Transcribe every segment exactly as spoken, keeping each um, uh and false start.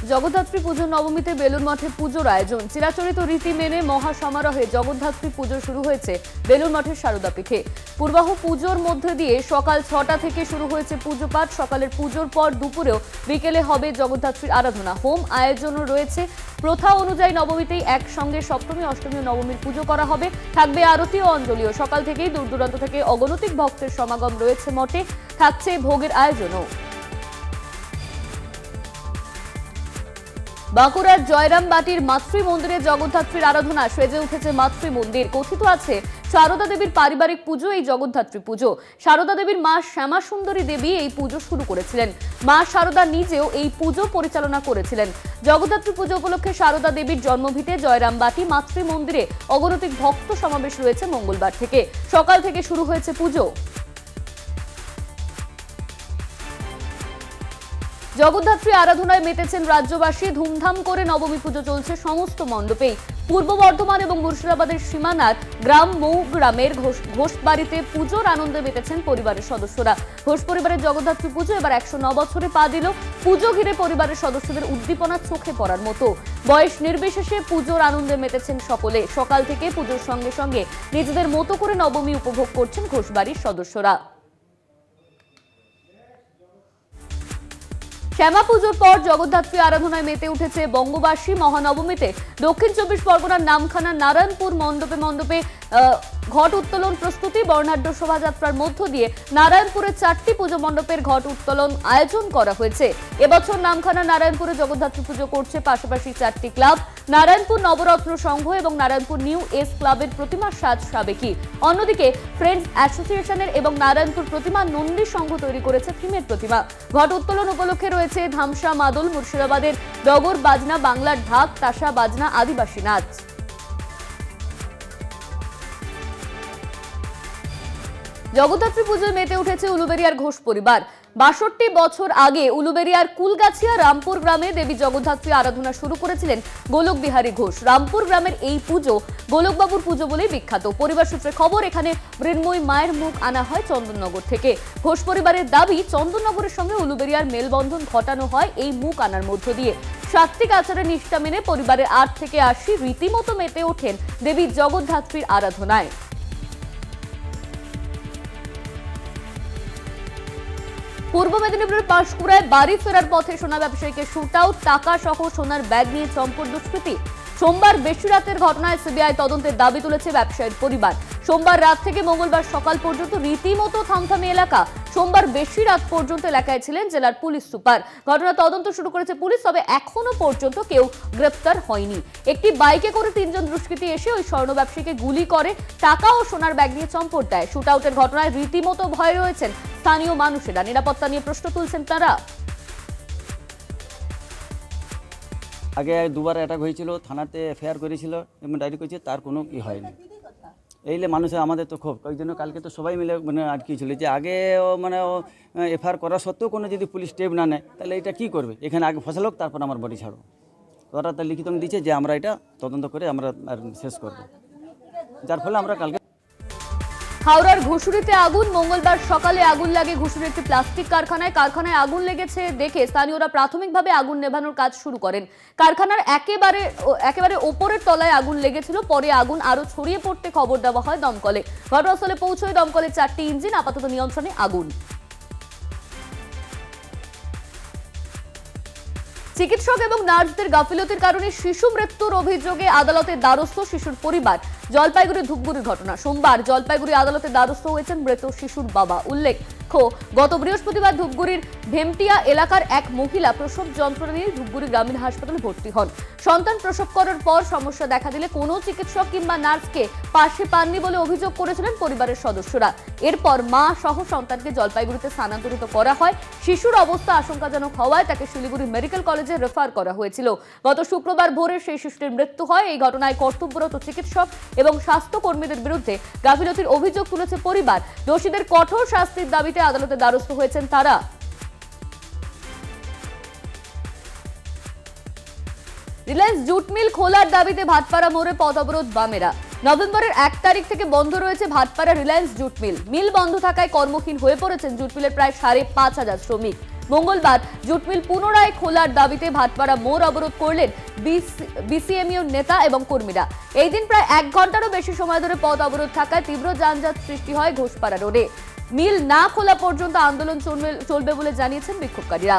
জগদ্ধাত্রী পুজো নবমীতে বেলুর মঠে পুজোর আয়োজন। চিরাচরিত রীতি মেনে মহা সমারোহে জগদ্ধাত্রী পুজো শুরু হয়েছে বেলুর মঠের সারদা পীঠে। পূর্বাহ পুজোর মধ্যে দিয়ে সকাল ছটা থেকে শুরু হয়েছে পুজো পাঠ। সকালের পুজোর পর দুপুরেও বিকেলে হবে জগদ্ধাত্রীর আরাধনা। হোম আয়োজনও রয়েছে। প্রথা অনুযায়ী নবমীতেই একসঙ্গে সপ্তমী, অষ্টমী ও নবমীর পুজো করা হবে। থাকবে আরতি ও অঞ্জলিও। সকাল থেকেই দূর দূরান্ত থেকে অগণতিক ভক্তের সমাগম রয়েছে মঠে। থাকছে ভোগের আয়োজনও। বাঁকুড়ার জয়রামবাটির মাতৃ মন্দিরে জগদ্ধাত্রীর আরাধনা। সেজে উঠেছে মাতৃ মন্দির। কথিত আছে সারদা দেবীর পারিবারিক পুজো এই জগদ্ধাত্রী পুজো। সারদা দেবীর মা শ্যামা সুন্দরী দেবী এই পুজো শুরু করেছিলেন। মা সারদা নিজেও এই পুজো পরিচালনা করেছিলেন। জগদ্ধাত্রী পুজো উপলক্ষে সারদা দেবীর জন্মভিটে জয়রামবাটি মাতৃ মন্দিরে অগণতিক ভক্ত সমাবেশ রয়েছে মঙ্গলবার থেকে। সকাল থেকে শুরু হয়েছে পুজো। জগদ্ধাত্রী আরাধনায় মেতেছেন রাজ্যবাসী। ধুমধাম করে নবমী পুজো চলছে সমস্ত মণ্ডপেই। পূর্ব বর্ধমান এবং মুর্শিদাবাদের সীমানার গ্রাম মৌগ্রামের ঘোষবাড়িতে পুজোর আনন্দে মেতেছেন পরিবারের সদস্যরা। ঘোষ পরিবারের জগদ্ধাত্রী পুজো এবার একশো ন বছরে পা দিল। পুজো ঘিরে পরিবারের সদস্যদের উদ্দীপনা চোখে পড়ার মতো। বয়স নির্বিশেষে পুজোর আনন্দে মেতেছেন সকলে। সকাল থেকে পুজোর সঙ্গে সঙ্গে নিজেদের মতো করে নবমী উপভোগ করছেন ঘোষবাড়ির সদস্যরা। শ্যামা পুজোর পর জগদ্ধাত্রী আরাধনায় মেতে উঠেছে বঙ্গবাসী। মহানবমীতে দক্ষিণ চব্বিশ পরগনার নামখানা নারায়ণপুর মণ্ডপে মণ্ডপে ঘট উত্তোলন প্রস্তুতি। বর্ণাঢ্য শোভাযাত্রার মধ্য দিয়ে নারায়ণপুরের চারটি পুজো মণ্ডপের ঘট উত্তোলন আয়োজন করা হয়েছে। এবছর নামখানা নারায়ণপুরে জগদ্ধাত্রী পুজো করছে পাশাপাশি চারটি ক্লাব। নারায়ণপুর নবরত্ন সংঘ এবং নারায়ণপুর নিউ এস ক্লাবের প্রতিমা সাজ সাবেকি। অন্যদিকে ফ্রেন্ডস অ্যাসোসিয়েশনের এবং নারায়ণপুর প্রতিমা নন্দী সংঘ তৈরি করেছে থিমের প্রতিমা। ঘট উত্তোলন উপলক্ষে রয়েছে ধামসা মাদল, মুর্শিদাবাদের ডগর বাজনা, বাংলার ঢাক, তাসা বাজনা, আদিবাসী নাচ। জগদ্ধাত্রী পুজোয় মেতে উঠেছে উলুবেড়িয়ার ঘোষ পরিবার। বাষট্টি বছর আগে উলুবেড়িয়ার কুলগাছিয়া রামপুর গ্রামে দেবী জগদ্ধাত্রী আরাধনা শুরু করেছিলেন গোলক বিহারী ঘোষ। রামপুর গ্রামের এই পুজো গোলকবাবুর পুজো বলেই বিখ্যাত। পরিবার সূত্রে খবর, এখানে মৃন্ময়ী মায়ের মুখ আনা হয় চন্দননগর থেকে। ঘোষ পরিবারের দাবি, চন্দননগরের সঙ্গে উলুবেড়িয়ার মেলবন্ধন ঘটানো হয় এই মুখ আনার মধ্য দিয়ে। সাত্বিক আচারের নিষ্ঠা মেনে পরিবারের আট থেকে আশি রীতিমতো মেতে ওঠেন দেবী জগদ্ধাত্রীর আরাধনায়। পূর্ব মেদিনীপুরের পাঁশকুড়ায় বাড়ি ফেরার পথে সোনা ব্যবসায়ীকে শুট আউট, টাকা সহ সোনার ব্যাগ নিয়ে চম্পট দুষ্কৃতী। সোমবার বেশি রাতের ঘটনায় সিবিআই তদন্তের দাবি তুলেছে ব্যবসায়ীর পরিবার। সোমবার রাত থেকে মঙ্গলবার সকাল পর্যন্ত রীতিমতো থামথামে এলাকা। সোমবার বেশি রাত পর্যন্ত এলাকায় ছিলেন জেলার পুলিশ সুপার। ঘটনা তদন্ত শুরু করেছে পুলিশ, তবে এখনো পর্যন্ত কেউ গ্রেপ্তার হয়নি। একটি বাইকে করে তিনজন দুষ্কৃতী এসে ওই স্বর্ণ ব্যবসায়ীকে গুলি করে টাকা ও সোনার ব্যাগ নিয়ে চম্পট দেয়। শুট আউটের ঘটনায় রীতিমতো ভয়ে রয়েছেন স্থানীয় মানুষেরা। নিরাপত্তা নিয়ে প্রশ্ন তুলছেন তারা। আগে দুবার অ্যাটাক হয়েছিল, থানাতে এফআইআর করেছিল এবং ডায়েরি করেছে, তার কোনো কি হয়নি। এইলে মানুষের আমাদের তো ক্ষোভ, ওই জন্য কালকে তো সবাই মিলে মানে আটকিয়েছিল যে আগে মানে এফআইআর করা সত্ত্বেও কোনো যদি পুলিশ স্টেপ না নেয় তাহলে এটা কী করবে। এখানে আগে ফসল হোক, তারপর আমার বডি ছাড়ো। ওরা তার লিখিত দিচ্ছে যে আমরা এটা তদন্ত করে আমরা শেষ করব, যার ফলে আমরা কালকে। হাওড়ার ঘুষুরিতে আগুন। মঙ্গলবার সকালে আগুন লাগে ঘুষুরির একটি প্লাস্টিক কারখানায়। কারখানায় আগুন লেগেছে দেখে স্থানীয়রা প্রাথমিকভাবে আগুন নেভানোর কাজ শুরু করেন। কারখানার একেবারে একেবারে ওপরের তলায় আগুন লেগেছিল। পরে আগুন আরো ছড়িয়ে পড়তে খবর দেওয়া হয় দমকলে। ঘটনাস্থলে পৌঁছয় দমকলের চারটি ইঞ্জিন। আপাতত নিয়ন্ত্রণে আগুন। চিকিৎসক এবং নার্সদের গাফিলতির কারণে শিশু মৃত্যুর অভিযোগে আদালতে দ্বারস্থ শিশুর পরিবার। জলপাইগুড়ি ধূপগুড়ির ঘটনা। সোমবার জলপাইগুড়ি আদালতে দ্বারস্থ হয়েছেন মৃত শিশুর বাবা। উল্লেখ্য, গত বৃহস্পতিবার ধূপগুড়ির ভেমটিয়া এলাকার এক মহিলা প্রসব যন্ত্রণা নিয়ে ধূপগুড়ি গ্রামীণ হাসপাতালে ভর্তি হন। সন্তান প্রসব করার পর সমস্যা দেখা দিলে কোনো চিকিৎসক কিংবা নার্সকে পাশে পাননি বলে অভিযোগ করেছিলেন পরিবারের সদস্যরা। এরপর মা সহ সন্তানকে জলপাইগুড়িতে স্থানান্তরিত করা হয়। শিশুর অবস্থা আশঙ্কাজনক হওয়ায় তাকে শিলিগুড়ি মেডিকেল কলেজে রেফার করা হয়েছিল। গত শুক্রবার ভোরে সেই শিশুটির মৃত্যু হয়। এই ঘটনায় কর্তব্যরত চিকিৎসক এবং স্বাস্থ্যকর্মীদের বিরুদ্ধে গাফিলতির অভিযোগ তুলেছে পরিবার। দোষীদের কঠোর শাস্তির দাবিতে আদালতে দ্বারস্থ হয়েছেন তারা। রিলায়েন্স জুট মিল খোলার দাবিতে ভাটপাড়া মোড়ে পথ অবরোধ বামেরা। নভেম্বরের এক তারিখ থেকে বন্ধ রয়েছে Bhatpara Reliance jute mill. Mill বন্ধ থাকায় কর্মহীন হয়ে পড়েছেন জুট মিলের প্রায় সাড়ে পাঁচ হাজার শ্রমিক। মঙ্গলবার জুট মিল পুনরায় খোলার দাবিতে ভাটপাড়া মোড় অবরোধ করলেন বিসিএমইউ নেতা এবং কর্মীরা। এই দিন প্রায় এক ঘন্টারও বেশি সময় ধরে পথ অবরোধ থাকায় তীব্র যানজট সৃষ্টি হয় ঘোষপাড়া রোডে। মিল না খোলা পর্যন্ত আন্দোলন চলবে বলে জানিয়েছেন বিক্ষোভকারীরা।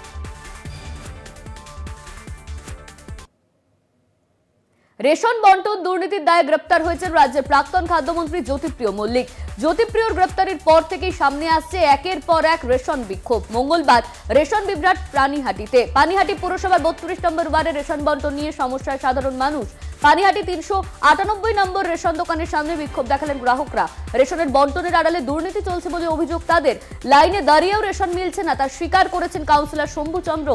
রেশন বন্টন দুর্নীতির দায়ে গ্রেপ্তার হয়েছেন রাজ্যের প্রাক্তন খাদ্যমন্ত্রী জ্যোতিপ্রিয় মল্লিক। জ্যোতিপ্রিয়র গ্রেপ্তারের পর থেকেই সামনে আসছে একের পর এক রেশন বিক্ষোভ। মঙ্গলবার রেশন বিভ্রাট পানিহাটিতে পানিহাটি পুরসভার বত্রিশ নম্বর ওয়ার্ডে রেশন বন্টন নিয়ে সমস্যায় সাধারণ মানুষ। পানিহাটি তিনশো আটানব্বই নম্বর রেশন দোকানের সামনে বিক্ষোভ দেখালেন গ্রাহকরা। রেশনের বন্টনের আড়ালে দুর্নীতি চলছে বলে অভিযোগ তাদের। লাইনে দাঁড়িয়েও রেশন মিলছে না, তা স্বীকার করেছেন কাউন্সিলর শম্ভু চন্দ্র।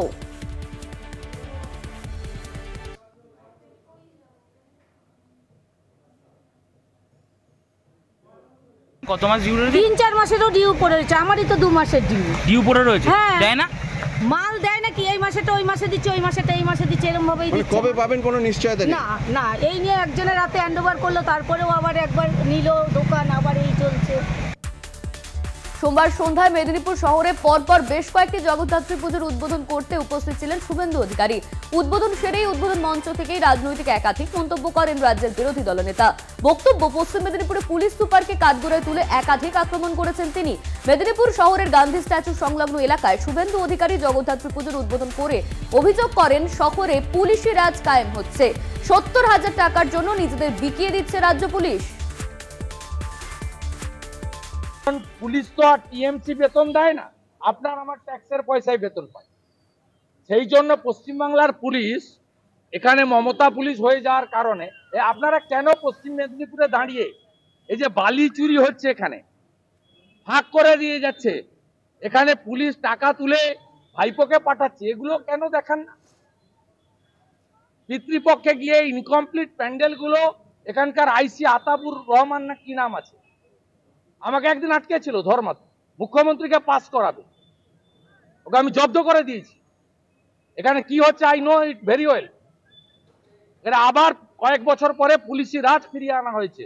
কত মাস ডিউ রয়েছে? তিন চার মাসেরও ডিউ পড়ে রয়েছে। আমারই তো দু মাসের ডিউ ডিউ পড়ে রয়েছে। হ্যাঁ। দেয় না, মাল দেয় না কি? এই মাসেটা ওই মাসে দিচ্ছে, ওই মাসেটা এই মাসে দিচ্ছে, এরকম ভাবেই দিচ্ছে। কবে পাবেন কোনো নিশ্চয়তা নেই? না না, এই নিয়ে একজনের হাতে হ্যান্ড ওভার করলো, তারপরেও আবার একবার নিল দোকান, আবার এই চলছে। সোমবার সন্ধ্যায় মেদিনীপুর শহরে পরপর বেশ কয়েকটি জগদ্ধাত্রী পুজোর উদ্বোধন করতে উপস্থিত ছিলেন শুভেন্দু অধিকারী। উদ্বোধন সেরেই উদ্বোধন মঞ্চ থেকেই রাজনৈতিক একাধিক মন্তব্য করেন রাজ্যের বিরোধী দলনেতা। বক্তব্য, পশ্চিম মেদিনীপুরে পুলিশ সুপারকে কাঠগড়ায় তুলে একাধিক আক্রমণ করেছেন তিনি। মেদিনীপুর শহরের গান্ধী স্ট্যাচু সংলগ্ন এলাকায় শুভেন্দু অধিকারী জগদ্ধাত্রী পুজোর উদ্বোধন করে অভিযোগ করেন শহরে পুলিশি রাজ কায়েম হচ্ছে। সত্তর হাজার টাকার জন্য নিজেদের বিকিয়ে দিচ্ছে রাজ্য পুলিশ। পুলিশ তো আর টিএমসি বেতন দেয় না, আপনার আমার ট্যাক্সের পয়সায় বেতন পায়। সেই জন্য পশ্চিমবাংলার পুলিশ এখানে মমতা পুলিশ হয়ে যাওয়ার কারণে আপনারা কেন পশ্চিম মেদিনীপুরে দাঁড়িয়ে এই যে বালি চুরি হচ্ছে এখানে ফাঁক করে দিয়ে যাচ্ছে, এখানে পুলিশ টাকা তুলে ভাইপোকে পাঠাচ্ছে, এগুলো কেন দেখান না? পিতৃপক্ষে গিয়ে ইনকমপ্লিট প্যান্ডেলগুলো এখানকার আইসি আতাবুর রহমান না কি নাম আছে, আমাকে একদিন আটকে ছিল ধর্মাত, মুখ্যমন্ত্রীকে পাস করাবে, ওকে আমি জব্দ করে দিয়েছি। এখানে কি হচ্ছে I know it very well. এটা আবার কয়েক বছর পরে পুলিশি রাজ ফিরিয়ে আনা হয়েছে।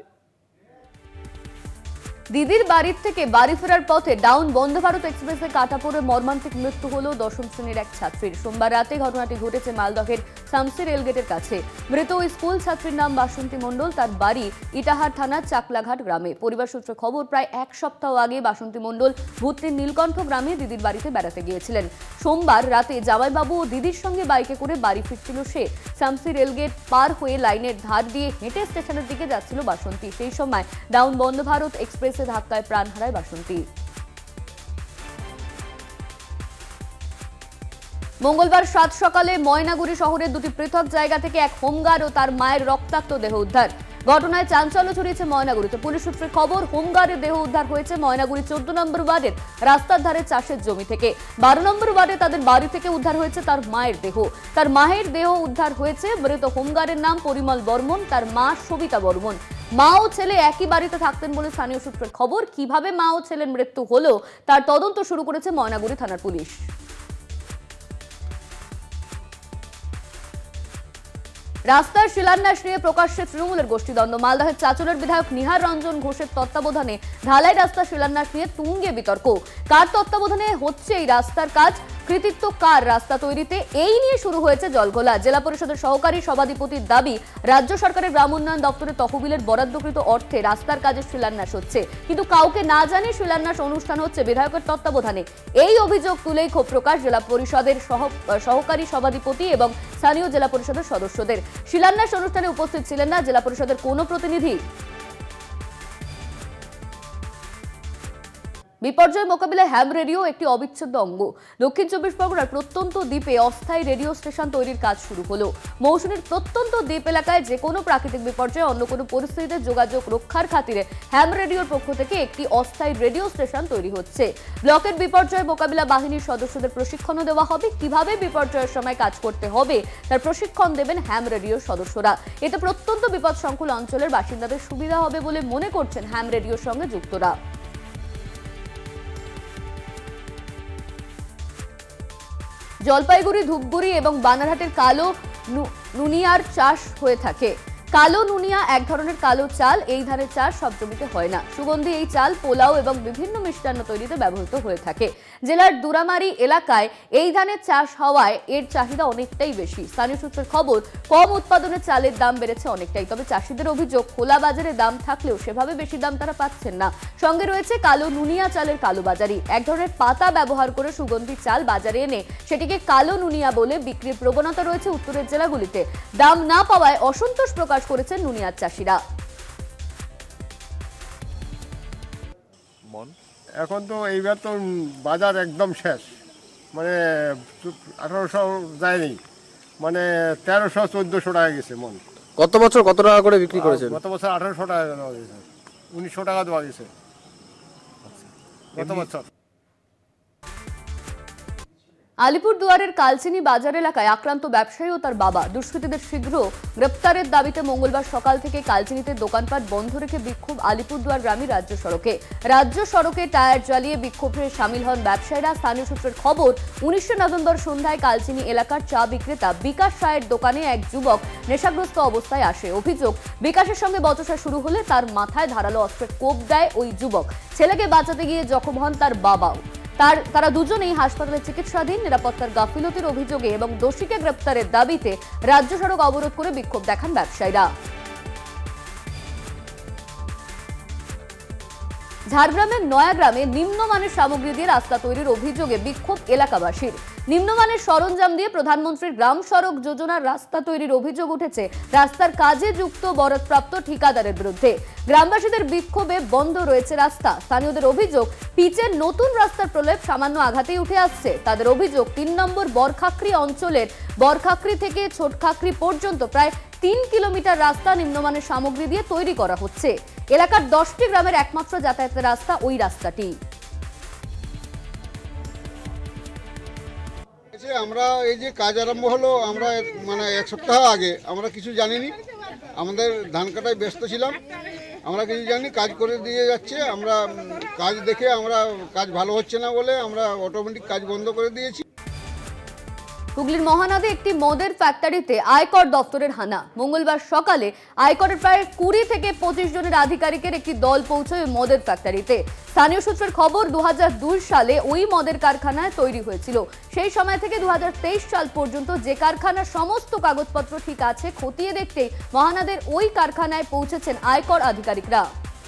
দিদির বাড়ির থেকে বাড়ি ফেরার পথে ডাউন বন্দে ভারত এক্সপ্রেসে কাটা পড়ে মর্মান্তিক মৃত্যু হলো দশম শ্রেণীর এক ছাত্রীর। সোমবার রাতে ঘটনাটি ঘটেছে মালদহের শামসি রেলগেটের কাছে। মৃত ওই স্কুল ছাত্রীর নাম বাসন্তী মণ্ডল, তার বাড়ি ইটাহার থানার চাকলাঘাট গ্রামে। পরিবার সূত্রে খবর, প্রায় এক সপ্তাহ আগে বাসন্তী মণ্ডল ভূতনির নীলকণ্ঠ গ্রামে দিদির বাড়িতে বেড়াতে গিয়েছিলেন। সোমবার রাতে জামাইবাবু ও দিদির সঙ্গে বাইকে করে বাড়ি ফিরছিল সে। শামসি রেলগেট পার হয়ে লাইনের ধার দিয়ে হেঁটে স্টেশনের দিকে যাচ্ছিল বাসন্তী। সেই সময় ডাউন বন্দে ভারত এক্সপ্রেস ধাক্কায় প্রাণ হারায় বাসন্তী। মঙ্গলবার সাত সকালে ময়নাগুড়ি শহরের দুটি পৃথক জায়গা থেকে এক হোমগার্ড ও তার মায়ের রক্তাক্ত দেহ উদ্ধার। ঘটনায় চাঞ্চল্য ছড়িয়েছে ময়নাগুড়িতে। পুলিশ সূত্রে খবর, হোমগার্ডের দেহ উদ্ধার হয়েছে ময়নাগুড়ি চোদ্দ নম্বর ওয়ার্ডের রাস্তার ধারে চাষের জমি থেকে। বারো নম্বর ওয়ার্ডে তাদের বাড়ি থেকে উদ্ধার হয়েছে তার মায়ের দেহ। তার মায়ের দেহ উদ্ধার হয়েছে। মৃত হোমগার্ডের নাম পরিমল বর্মন, তার মা সবিতা বর্মন। মা ও ছেলে একই বাড়িতে থাকতেন বলে স্থানীয় সূত্রের খবর। কিভাবে মা ও ছেলের মৃত্যু হলো তার তদন্ত শুরু করেছে ময়নাগুড়ি থানার পুলিশ। রাস্তার শিলান্যাস নিয়ে প্রকাশ্যে তৃণমূলের গোষ্ঠীদ্বন্দ্ব। মালদহের চাচলের বিধায়ক নিহার রঞ্জন ঘোষের তত্ত্বাবধানে ঢালাই রাস্তা শিলান্যাস নিয়ে তুঙ্গে বিতর্ক। কার তত্ত্বাবধানে হচ্ছে এই রাস্তার কাজ, কৃতিত্ব কার রাস্তা তৈরিতে, এই নিয়ে শুরু হয়েছে জলঘোলা। জেলা পরিষদের সহকারী সভাধিপতির দাবি, রাজ্য সরকারের গ্রাম উন্নয়ন দপ্তরের তহবিলের বরাদ্দকৃত অর্থে রাস্তার কাজের শিলান্যাস হচ্ছে, কিন্তু কাউকে না জানে শিলান্যাস অনুষ্ঠান হচ্ছে বিধায়কের তত্ত্বাবধানে। এই অভিযোগ তুলেই ক্ষোভ প্রকাশ জেলা পরিষদের সহকারী সভাধিপতি এবং স্থানীয় জেলা পরিষদের সদস্যদের। শিলান্যাস অনুষ্ঠানে উপস্থিত ছিলেন না জেলা পরিষদের কোনো প্রতিনিধি। বিপর্যয় মোকাবিলায় হ্যাম রেডিও একটি অবিচ্ছেদ্য অঙ্গ। দক্ষিণ চব্বিশ পরগনার প্রত্যন্ত দ্বীপে অস্থায়ী রেডিও স্টেশন তৈরির কাজ শুরু হলো। মৌসুমীর প্রত্যন্ত দ্বীপ এলাকায় যে কোনো প্রাকৃতিক বিপর্যয় অন্য কোনো পরিস্থিতিতে যোগাযোগ রক্ষার খাতিরে হ্যাম রেডিওর পক্ষ থেকে একটি অস্থায়ী রেডিও স্টেশন তৈরি হচ্ছে। ব্লকের বিপর্যয় মোকাবিলা বাহিনীর সদস্যদের প্রশিক্ষণও দেওয়া হবে। কিভাবে বিপর্যয়ের সময় কাজ করতে হবে তার প্রশিক্ষণ দেবেন হ্যাম রেডিওর সদস্যরা। এতে প্রত্যন্ত বিপদসংকুল অঞ্চলের বাসিন্দাদের সুবিধা হবে বলে মনে করছেন হ্যাম রেডিওর সঙ্গে যুক্তরা। জলপাইগুড়ি, ধূপগুড়ি এবং বানারহাটের কালো নুনিয়ার চাষ হয়ে থাকে। কালো নুনিয়া এক ধরনের কালো চাল, এই ধানের চাষ সব জমিতে হয় না। সুগন্ধি এই চাল পোলাও এবং বিভিন্ন মিষ্টান্ন তৈরিতে ব্যবহৃত হয়ে থাকে। জেলার দুরামারি এলাকায় এই ধানের চাষ হওয়ায় এর চাহিদা অনেকটাই বেশি। স্থানীয় সূত্রের খবর, কম উৎপাদনে চালের দাম বেড়েছে অনেকটাই। তবে চাষিদের অভিযোগ, খোলা বাজারে দাম থাকলেও সেভাবে বেশি দাম তারা পাচ্ছেন না। সঙ্গে রয়েছে কালো নুনিয়া চালের কালোবাজারি। এক ধরনের পাতা ব্যবহার করে সুগন্ধি চাল বাজারে এনে সেটিকে কালো নুনিয়া বলে বিক্রির প্রবণতা রয়েছে উত্তরের জেলাগুলিতে। দাম না পাওয়ায় অসন্তোষ প্রকাশ করেছেন নুনিয়ার চাষিরা। এখন তো এইবার তো বাজার একদম শেষ, মানে আঠারোশো যায়নি, মানে তেরোশো চোদ্দোশো টাকা গেছে মন। গত বছর কত টাকা করে বিক্রি করেছেন? গত বছর আঠারোশো টাকা দেওয়া গেছে, উনিশশো টাকা দেওয়া গেছে গত বছর। আলিপুরদুয়ারের কালচিনি বাজার এলাকায় আক্রান্ত ব্যবসায়ী ও তার বাবা। দুষ্কৃতীদের শীঘ্র গ্রেপ্তারের দাবিতে মঙ্গলবার সকাল থেকে কালচিনিতে দোকানপাট বন্ধ রেখে বিক্ষোভ আলিপুরদুয়ার গ্রামী রাজ্য সড়কে। রাজ্য সড়কে টায়ার জ্বালিয়ে বিক্ষোভে সামিল হন ব্যবসায়ীরা। স্থানীয় সূত্রের খবর, উনিশে নভেম্বর সন্ধ্যায় কালচিনি এলাকার চা বিক্রেতা বিকাশ রায়ের দোকানে এক যুবক নেশাগ্রস্ত অবস্থায় আসে। অভিযোগ, বিকাশের সঙ্গে বচসা শুরু হলে তার মাথায় ধারালো অস্ত্রের কোপ দেয় ওই যুবক। ছেলেকে বাঁচাতে গিয়ে জখম হন তার বাবাও। তার তারা দুজনেই হাসপাতালে চিকিৎসাধীন। নিরাপত্তার গাফিলতির অভিযোগে এবং দোষীকে গ্রেপ্তারের দাবিতে রাজ্য সড়ক অবরোধ করে বিক্ষোভ দেখান ব্যবসায়ীরা। ঝাড়গ্রামের নয়াগ্রামে নিম্নমানের সামগ্রী দিয়ে রাস্তা তৈরির অভিযোগে বিক্ষোভ এলাকাবাসীর। নিম্নমানের সরঞ্জাম দিয়ে প্রধানমন্ত্রীর গ্রাম সড়ক যোজনার রাস্তা তৈরির অভিযোগ উঠেছে রাস্তার কাজে যুক্ত বরাদপ্রাপ্ত ঠিকাদারের বিরুদ্ধে। গ্রামবাসীদের বিক্ষোভে বন্ধ রয়েছে রাস্তা। স্থানীয়দের অভিযোগ, পিচের নতুন রাস্তার প্রলেপ সামান্য আঘাতেই উঠে আসছে। তাদের অভিযোগ, তিন নম্বর বরখাকরি অঞ্চলের বরখাকরি থেকে ছোটখাকরি পর্যন্ত প্রায় তিন কিলোমিটার রাস্তা নিম্নমানের সামগ্রী দিয়ে তৈরি করা হচ্ছে। এলাকার দশটি গ্রামের একমাত্র যাতায়াতের রাস্তা ওই রাস্তাটি। আমরা এই যে কাজ আরম্ভ হলো, আমরা মানে এক সপ্তাহ আগে আমরা কিছু জানিনি, আমাদের ধান কাটায় ব্যস্ত ছিলাম, আমরা কিছু জানি কাজ করে দিয়ে যাচ্ছে। আমরা কাজ দেখে আমরা কাজ ভালো হচ্ছে না বলে আমরা অটোমেটিক কাজ বন্ধ করে দিয়েছি। হুগলির মহানদে একটি মদের ফ্যাক্টরিতে আয়কর দপ্তরের হানা। মঙ্গলবার সকালে আয়করের প্রায় কুড়ি থেকে পঁচিশ জনের আধিকারিকের একটি দল পৌঁছয় মদের ফ্যাক্টরিতে। স্থানীয় সূত্রের খবর, দু হাজার দুই সালে ওই মদের কারখানায় তৈরি হয়েছিল। সেই সময় থেকে দু হাজার তেইশ সাল পর্যন্ত যে কারখানার সমস্ত কাগজপত্র ঠিক আছে খতিয়ে দেখতে মহানদের ওই কারখানায় পৌঁছেছেন আয়কর আধিকারিকরা।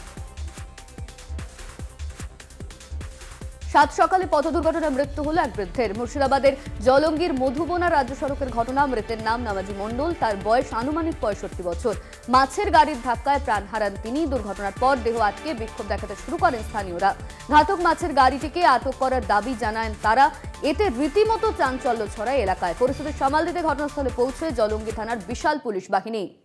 সাত সকালে পথ দুর্ঘটনায় মৃত্যু হলো এক বৃদ্ধের। মুর্শিদাবাদের জলঙ্গির মধুবনা রাজ্য সড়কের ঘটনা। মৃতের নাম নামাজি মণ্ডল, তার বয়স আনুমানিক পঁয়ষট্টি বছর। মাছের গাড়ির ধাক্কায় প্রাণ হারান তিনি। দুর্ঘটনার পর দেহ আটকে বিক্ষোভ দেখাতে শুরু করেন স্থানীয়রা। ঘাতক মাছের গাড়িটিকে আটক করার দাবি জানান তারা। এতে রীতিমতো চাঞ্চল্য ছড়ায় এলাকায়। পরিস্থিতি সামাল দিতে ঘটনাস্থলে পৌঁছে জলঙ্গি থানার বিশাল পুলিশ বাহিনী।